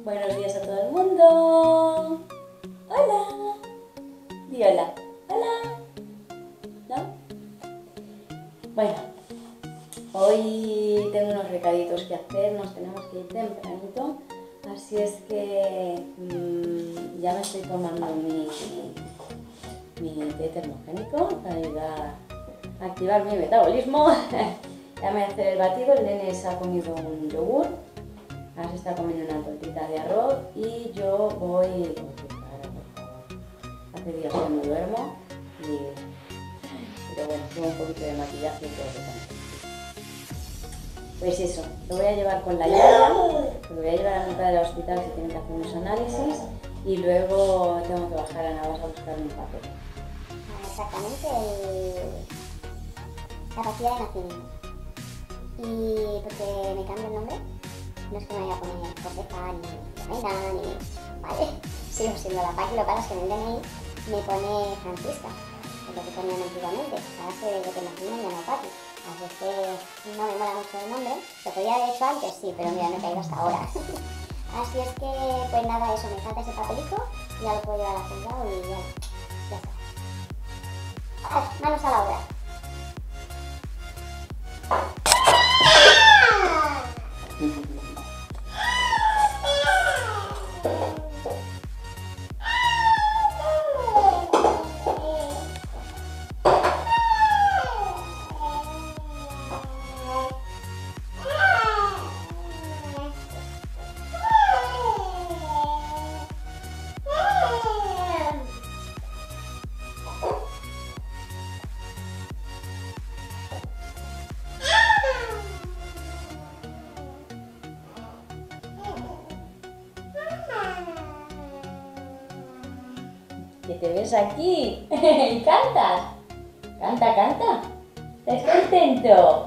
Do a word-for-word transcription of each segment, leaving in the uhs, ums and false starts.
Buenos días a todo el mundo. Hola. Di hola. Hola. ¿No? Bueno, hoy tengo unos recaditos que hacer, nos tenemos que ir tempranito, así es que mmm, ya me estoy tomando mi, mi té termogénico para ayudar a activar mi metabolismo. Ya me voy a hacer el batido, el nene se ha comido un yogur, ahora se está comiendo una tortita de arroz y yo voy... Hace días que no duermo y... pero bueno, tengo un poquito de maquillaje y todo lo tanto. Pues eso, lo voy a llevar con la Yaya, lo voy a llevar a mitad del hospital si tienen que hacer unos análisis y luego tengo que bajar a Navas a buscar un papel. Exactamente, el... la partida de nacimiento. Y porque me cambio el nombre, no es que me vaya a poner Josefa ni Lorena ni... ¿vale? Sigo siendo la Paqui, lo que pasa es que en el D N I me pone Francisca, que es lo que ponían antiguamente. Ahora sé de que nací me llamo Paqui, así es que no me mola mucho el nombre. Lo podía haber hecho antes, sí, pero mira, me he caído hasta ahora. Así es que, pues nada, eso, me falta ese papelito, ya lo puedo llevar al juzgado y ya, ya está. Vale, manos a la obra. Que te ves aquí y cantas. Canta, canta. ¿Estás contento?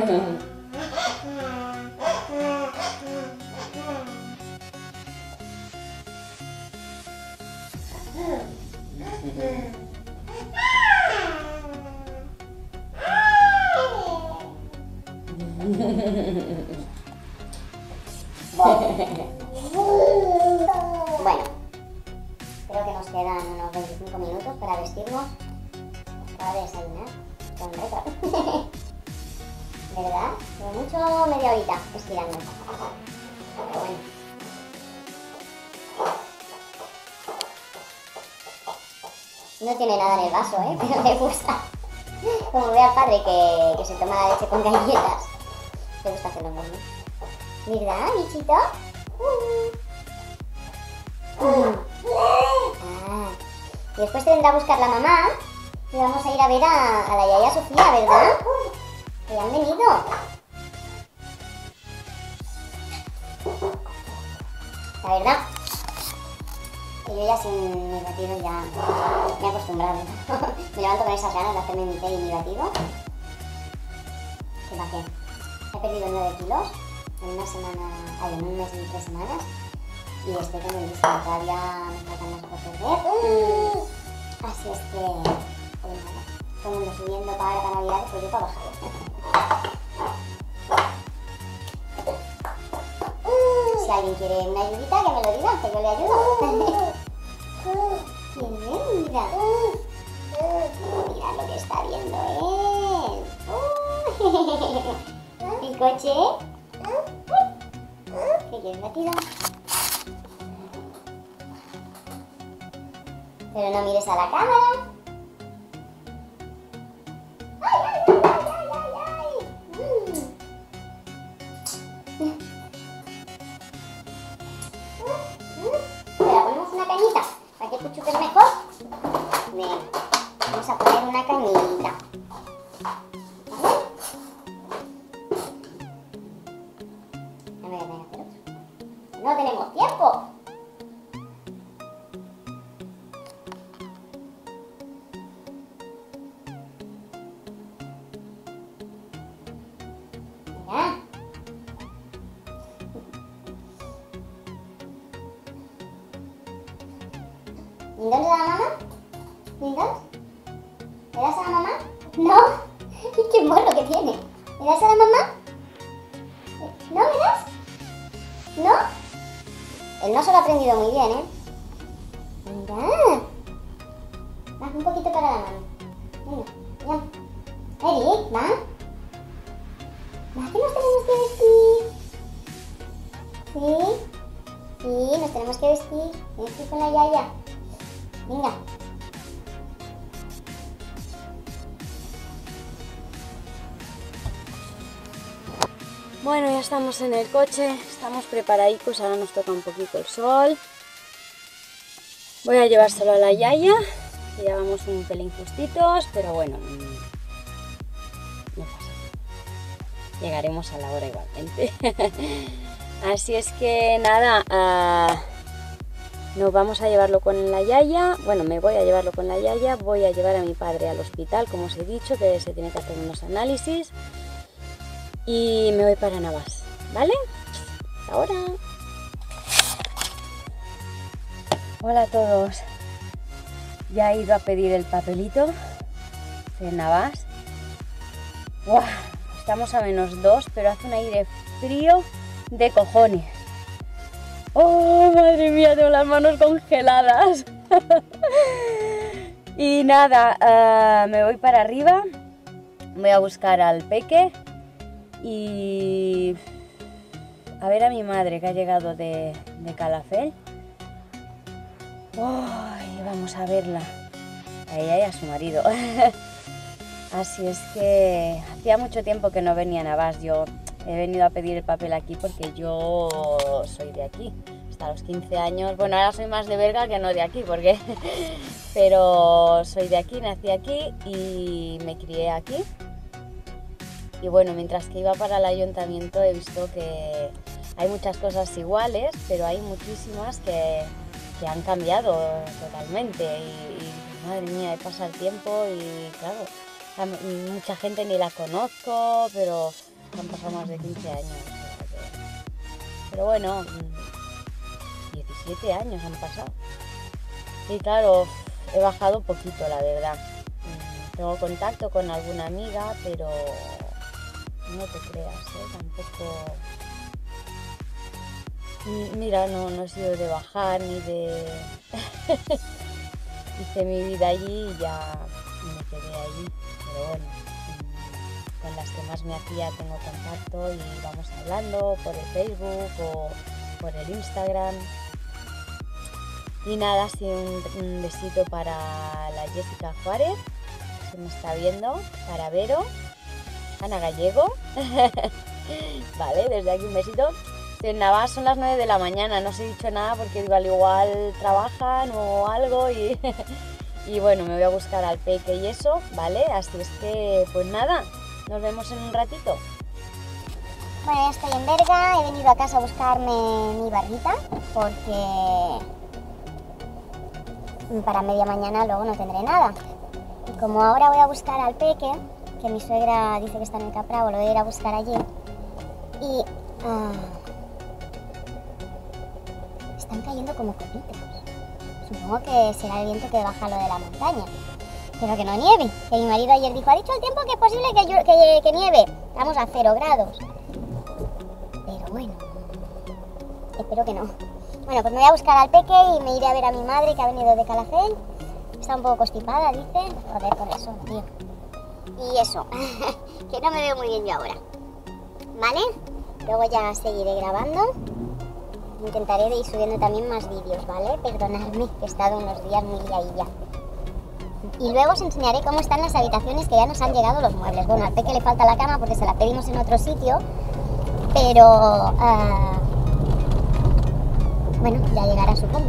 Bueno, creo que nos quedan unos veinticinco minutos para vestirnos para desayunar con reto. ¿Verdad? Como mucho media horita estirando. Pero bueno. No tiene nada en el vaso, ¿eh? Pero le gusta. Como ve al padre que, que se toma la leche con galletas. Le gusta hacerlo muy bien. ¿Verdad, bichito? Uh. Uh. Ah. Y después te vendrá a buscar la mamá y vamos a ir a ver a, a la Yaya Sofía, ¿verdad? Que ya han venido. La verdad, que yo ya sin mi batido ya me he acostumbrado. Me levanto con esas ganas de hacerme mi té y mi batido. ¿Qué va qué? He perdido nueve kilos en una semana, ay, en un mes y tres semanas. Y estoy con el disco, todavía me faltan más por perder. Así es que, pues nada, todo el mundo subiendo para, para Navidad, pues yo para bajar. Si alguien quiere una ayudita, que me lo diga, que yo le ayudo. Bien, mira. Mira lo que está viendo él. ¿El coche? ¿Qué quieres, batido? Pero no mires a la cámara. ¡Ay, ay, ay, ay, ay, ay! Mm. Espera, ponemos una cañita para que tú chupes mejor. Bien, vamos a poner una cañita. ¿Vale? Ya me voy a tener que hacer otro. No tenemos tiempo. ¿Lindon le da a la mamá? ¿Lindon? ¿Le das a la mamá? ¿No? ¡Qué morro que tiene! ¿Le das a la mamá? ¿No me das? ¿No? El no se lo ha aprendido muy bien, ¿eh? Mira. Va, un poquito para la mano. Venga, ya. Eric, va. Va, que nos tenemos que vestir. ¿Sí? Sí, nos tenemos que vestir. Tienes que ir con la yaya. Venga. Bueno, ya estamos en el coche, estamos preparaditos, ahora nos toca un poquito el sol. Voy a llevárselo a la yaya, que ya vamos un pelín justitos, pero bueno, no pasa nada. Llegaremos a la hora igualmente. Así es que nada, uh, nos vamos a llevarlo con la yaya, bueno, me voy a llevarlo con la yaya, voy a llevar a mi padre al hospital, como os he dicho, que se tiene que hacer unos análisis. Y me voy para Navas, ¿vale? Hasta ahora. Hola a todos. Ya he ido a pedir el papelito de Navas. ¡Wow! Estamos a menos dos, pero hace un aire frío de cojones. ¡Oh, madre mía! Tengo las manos congeladas. Y nada, uh, me voy para arriba. Voy a buscar al peque. Y a ver a mi madre que ha llegado de, de Calafell. Oh, vamos a verla. A ella y a su marido. Así es que hacía mucho tiempo que no venía a Navas. Yo he venido a pedir el papel aquí porque yo soy de aquí. Hasta los quince años, bueno, ahora soy más de Berga que no de aquí, porque pero soy de aquí, nací aquí y me crié aquí. Y bueno, mientras que iba para el ayuntamiento he visto que hay muchas cosas iguales, pero hay muchísimas que, que han cambiado totalmente. Y, y madre mía, pasa el tiempo y claro, a mucha gente ni la conozco, pero han pasado más de quince años. O sea que, pero bueno, diecisiete años han pasado. Y claro, he bajado poquito, la verdad. Tengo contacto con alguna amiga, pero no te creas, ¿eh? Tampoco... Mira, no, no he sido de bajar ni de... Hice mi vida allí y ya me quedé allí. Pero bueno, con las que más me hacía tengo contacto y vamos hablando por el Facebook o por el Instagram. Y nada, así un, un besito para la Jessica Juárez, que me está viendo, para Vero, Ana Gallego. Vale, desde aquí un besito. En Navas son las nueve de la mañana, no os he dicho nada porque digo, al igual trabajan o algo y, y bueno, me voy a buscar al peque y eso, ¿vale? Así es que, pues nada, nos vemos en un ratito. Bueno, ya estoy en Berga, he venido a casa a buscarme mi barrita porque para media mañana luego no tendré nada. Y como ahora voy a buscar al peque, que mi suegra dice que está en el Capravo, lo voy a ir a buscar allí. Y uh, están cayendo como copitos. Supongo que será el viento que baja lo de la montaña. Pero que no nieve. Que mi marido ayer dijo, ha dicho el tiempo que es posible que, que, que nieve. Estamos a cero grados. Pero bueno, espero que no. Bueno, pues me voy a buscar al peque y me iré a ver a mi madre que ha venido de Calafell. Está un poco constipada, dice. Joder, por eso, tío. Y eso, que no me veo muy bien yo ahora. ¿Vale? Luego ya seguiré grabando. Intentaré de ir subiendo también más vídeos, ¿vale? Perdonadme, que he estado unos días muy liadilla. Y luego os enseñaré cómo están las habitaciones, que ya nos han llegado los muebles. Bueno, al peque le falta la cama porque se la pedimos en otro sitio. Pero... Uh, bueno, ya llegará, supongo.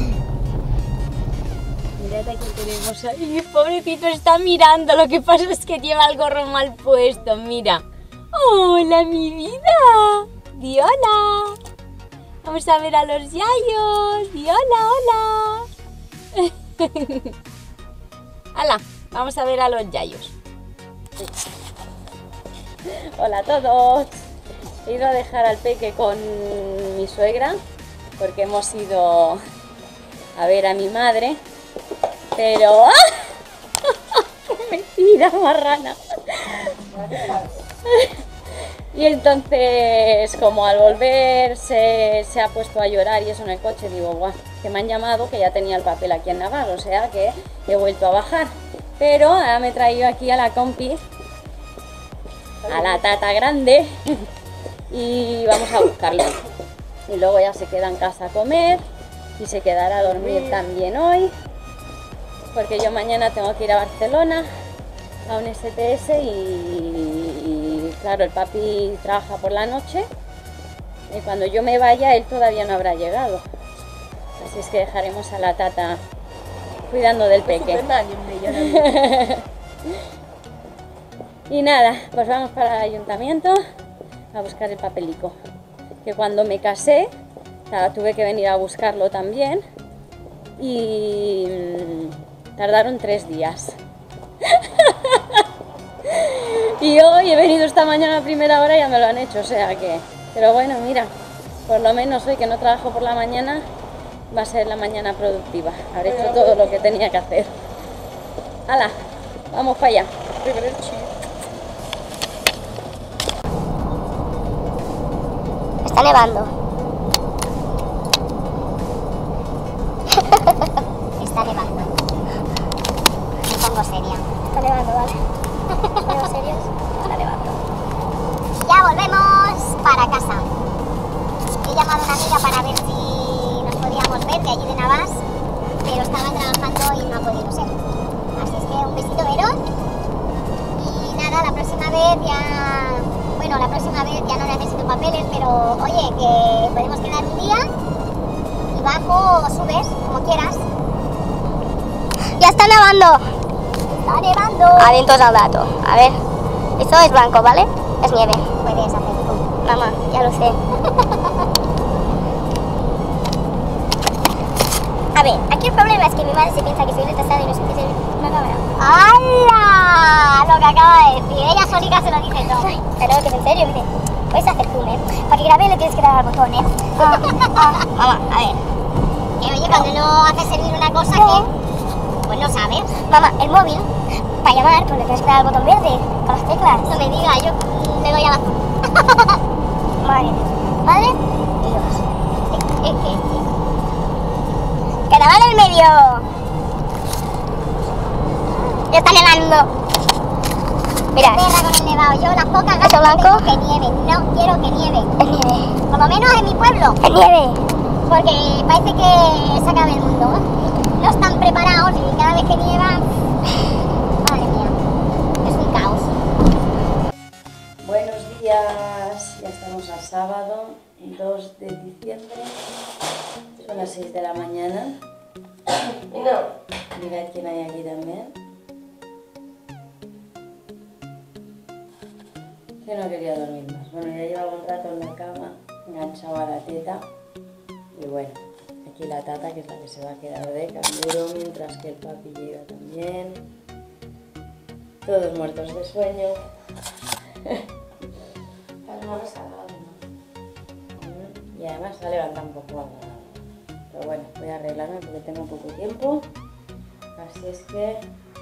Mirad aquí tenemos ahí, pobrecito está mirando, lo que pasa es que lleva el gorro mal puesto, mira. ¡Hola, mi vida! ¡Di hola! Vamos a ver a los yayos. ¡Di hola, hola! ¡Hala! Vamos a ver a los yayos. Hola a todos. He ido a dejar al peque con mi suegra porque hemos ido a ver a mi madre. Pero... ¡ah! ¡Qué mentira, marrana! Y entonces, como al volver se, se ha puesto a llorar y eso en el coche, digo, guau, que me han llamado, que ya tenía el papel aquí en Navarra, o sea que he vuelto a bajar. Pero ahora me he traído aquí a la compi, a la tata grande, y vamos a buscarlo. Y luego ya se queda en casa a comer y se quedará a dormir también hoy, porque yo mañana tengo que ir a Barcelona a un S T S y, y claro, el papi trabaja por la noche y cuando yo me vaya él todavía no habrá llegado, así es que dejaremos a la tata cuidando del peque. Y nada, pues vamos para el ayuntamiento a buscar el papelico, que cuando me casé tuve que venir a buscarlo también y tardaron tres días. Y hoy he venido esta mañana a primera hora y ya me lo han hecho, o sea que... Pero bueno, mira, por lo menos hoy que no trabajo por la mañana, va a ser la mañana productiva. Habré hecho todo lo que tenía que hacer. ¡Hala! Vamos para allá. Está nevando. Está nevando. Me pongo seria. Está nevando, vale. ¿Estamos serios? Está nevando. Ya volvemos para casa. He llamado a una amiga para ver si nos podíamos ver de allí de Navas, pero estaba trabajando y no ha podido ser. Así es que un besito, Verón. Y nada, la próxima vez ya... Bueno, la próxima vez ya no necesito papeles, pero oye, que podemos quedar un día y bajo o subes, como quieras. ¡Ya está nevando! ¡Está nevando! Atentos al dato. A ver, esto es blanco, ¿vale? Es nieve. Puedes hacerlo. Mamá, ya lo sé. A ver, aquí el problema es que mi madre se piensa que soy retrasada y no sé qué es una cámara. ¡Hala! Lo que acaba de decir. Ella solita se lo dice todo. Pero que es en serio, me dice, puedes hacer zoom, ¿eh? Para que grabe le tienes que dar al botón, ¿eh? Ah, ah. Mamá, a ver. Que oye, cuando no haces servir una cosa no. que... Pues no sabes. Mamá, el móvil, para llamar, pues le tienes que dar al botón verde, con las teclas. No me digas, yo le doy a la... Madre. Madre. Dios. Es que... ¡Que la van en el medio! ¡Ya está nevando! Mira. Perra con el nevado. Yo las pocas ganas que tengo que nieve. No quiero que nieve. Es nieve. Por lo menos en mi pueblo. Es nieve. Porque parece que se acaba el mundo. No están preparados y cada vez que nieva... Madre mía. Es un caos. Buenos días. Ya estamos a sábado, dos de diciembre. Son las seis de la mañana. Mirad quién hay aquí también. Que no quería dormir más. Bueno, ya llevaba un rato en la cama, enganchado a la teta. Y bueno, aquí la tata, que es la que se va a quedar de canguro, mientras que el papi llega también. Todos muertos de sueño. Y además se ha levantado un poco a... Pero bueno, voy a arreglarme porque tengo poco tiempo, así es que...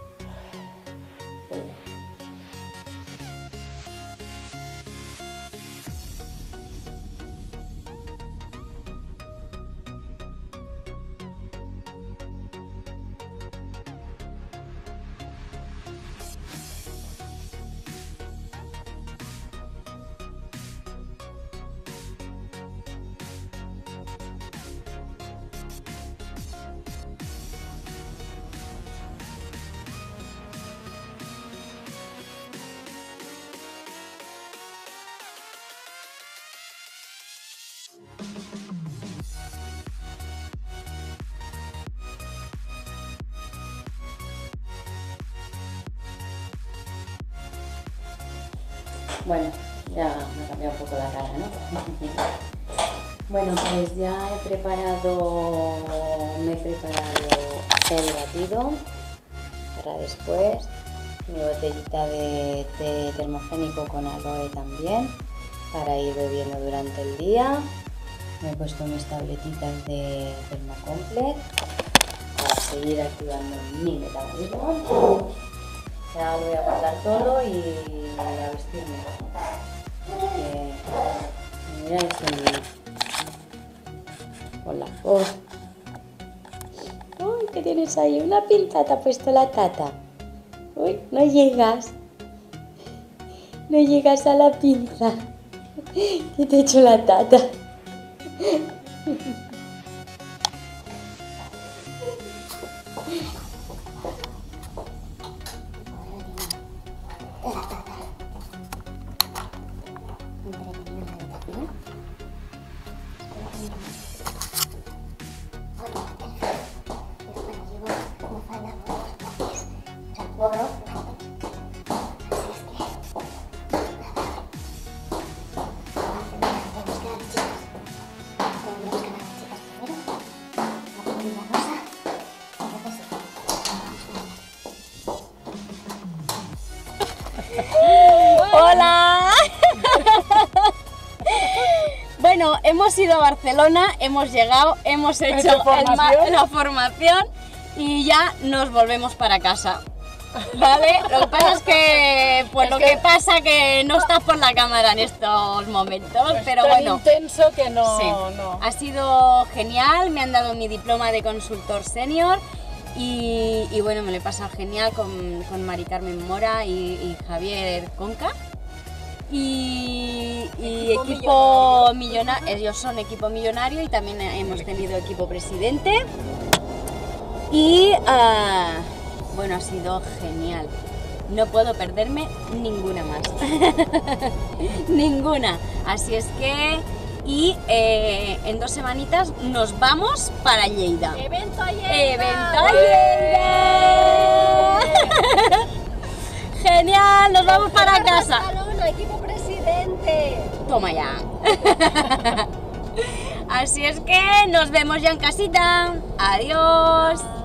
Bueno, ya me ha cambiado un poco la cara, ¿no? Bueno, pues ya he preparado, me he preparado el batido para después, mi botellita de té termogénico con aloe también, para ir bebiendo durante el día. Me he puesto mis tabletitas de Thermocomplex para seguir activando mi metabolismo. Ya lo voy a guardar todo y a vestirme. Y Mira eso, mira. Hola. Oh. Uy, ¿qué tienes ahí? Una pinza te ha puesto la tata. Uy, no llegas. No llegas a la pinza. ¿Qué te ha hecho la tata? ¡Hola! Bueno, hemos ido a Barcelona, hemos llegado, hemos hecho el ma la formación y ya nos volvemos para casa. ¿Vale? Lo que pasa es que, pues es lo que, que pasa que no estás por la cámara en estos momentos, es pero tan bueno. intenso que no, sí. no. Ha sido genial, me han dado mi diploma de consultor senior y, y bueno, me lo he pasado genial con, con Mari Carmen Mora y, y Javier Conca. Y, y equipo, equipo millonario, millonario, ellos son equipo millonario y también hemos tenido equipo presidente. Y uh, bueno, ha sido genial. No puedo perderme ninguna más. Ninguna. Así es que, y eh, en dos semanitas nos vamos para Lleida. ¡Evento a Lleida! ¡Evento a Lleida! ¡Genial! ¡Nos vamos para casa! Barcelona, equipo presidente. Toma ya. Así es que nos vemos ya en casita. Adiós.